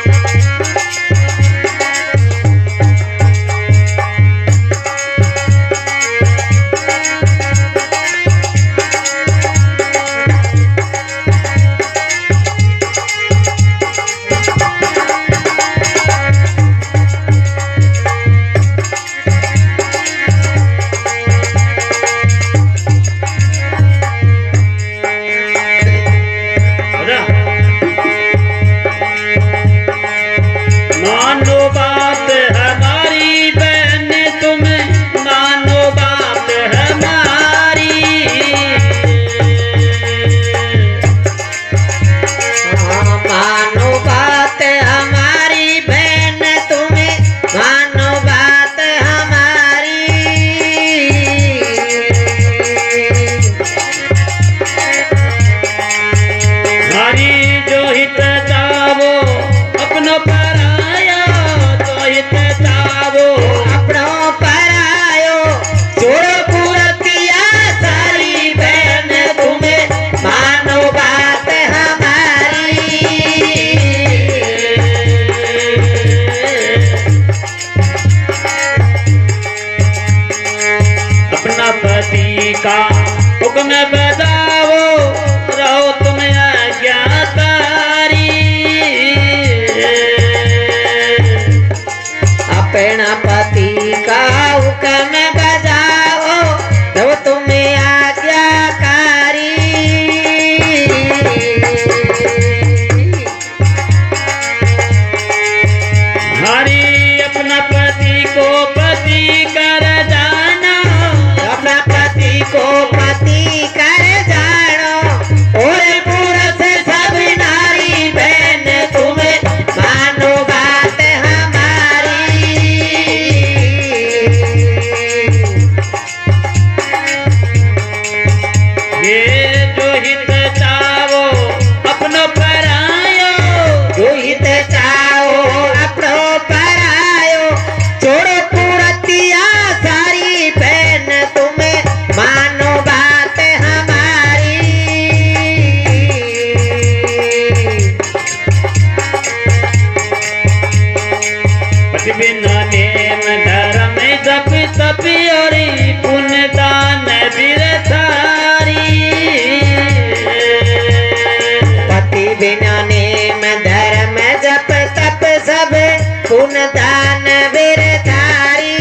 का हुक्म बजाओ, रहो तुम आज्ञाकारी। अपना पति का हुक्म बजाओ, रहो तुम आज्ञाकारी। हरि अपना पति को पति कर जाना, अपना पति को पति कर जानो, और पुरुष सब नारी बहन तुम्हें मानो बात हमारी। ये जो हित चाहो अपनो परायो, जो हित चाहो अपनो परायो, छोड़ो पुरतिया सारी बहन तुम्हें मानो बात हमारी। पति बिना नेम धर्म जप तप और पुण्य दान बिरथारी। पति बिना नेम धर्म जप तप सब पुण्य दान बिरथारी।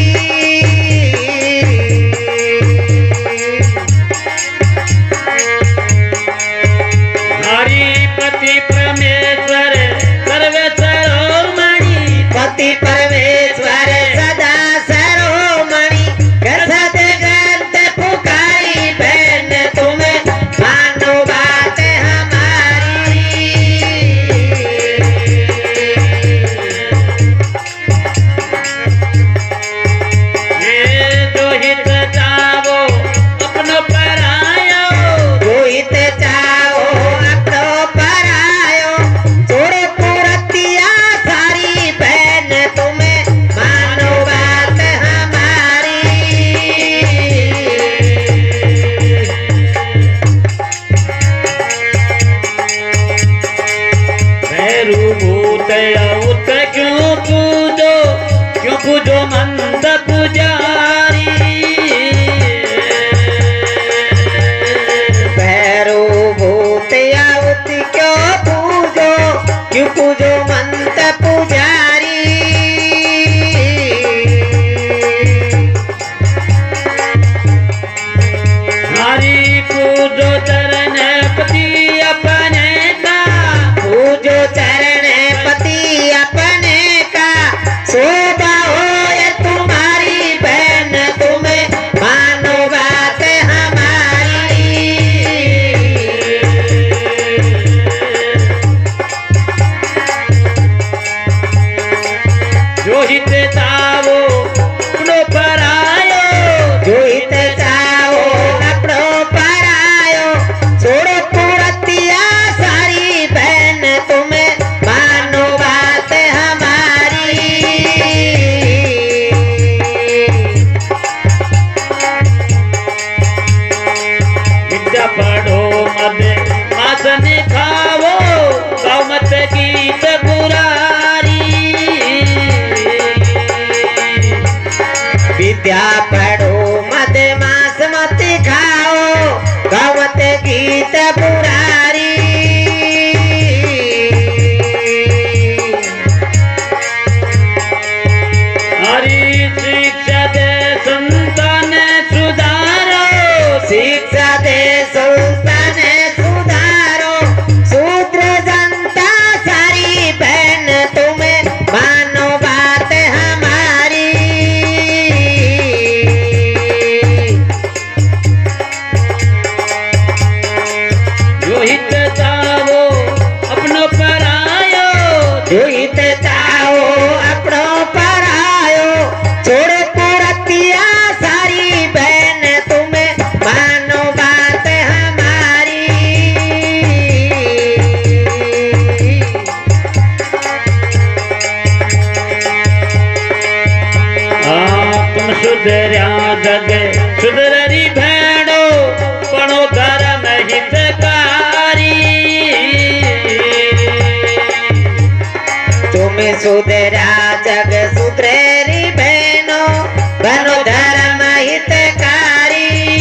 हरि पति परमेश्वर सर्व सरोमणि, पति परमेश्वर सदा सरोमणि, सद ग्रंथ पुकारी बहन तुम्हें मानो बात हमारी। ये जो हित चाहो अपनो परायो, जो हित चाहो अपनो परायो, छोड़ो पुरतिया सारी बहन तुम्हें मानो बात हमारी। भैरू भूत औत क्यों पूजो मंद पुजारी। भैरो भूत आउत क्यों पूजो मंत पुजारी। हरि पूजो चरण पति अपने का, पूजो चरण पति अपने का, शोभा हो ये तुम्हारी बहन तुम्हें मानो बात हमारी। जो हित चाहो अपनो परायो, जो हित चाहो अपनो परायो, छोड़ो पुरतिया सारी बहन तुम्हें मानो बात हमारी। विद्या पढ़ो मद आसन खाओ, गौ मत गीत बुरा हित चाहो अपनो परायो छोड़ो कुरतिया सारी बहन तुम्हें मानो बात हमारी तुम सुधर्या जग सुधरी भेड़ो पणो धर्म हितकारी तुम्हें सुधरा जग सुधरेरी बहनो बनो धर्म हितकारी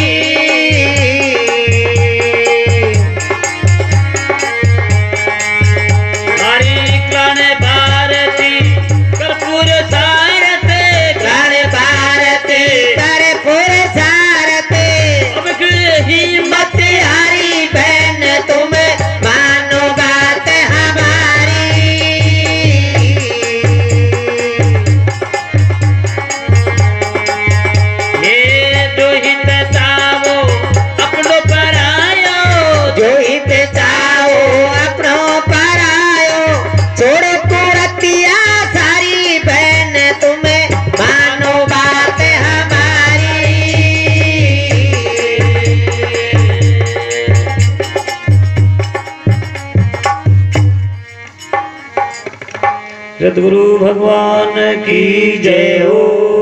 हरि कण भारती कर्पूर सारते कण भारती कर्पूर सारते अब हिम्मत हरी बहन तुम्हें मानो बात हमारी ये जो हित चावो अपनो परायो जो हित चाहो अपनो परायो छोड़ो कुरतिया सारी बहन तुम्हें मानो बात हमारी सद्गुरु भगवान की जय हो।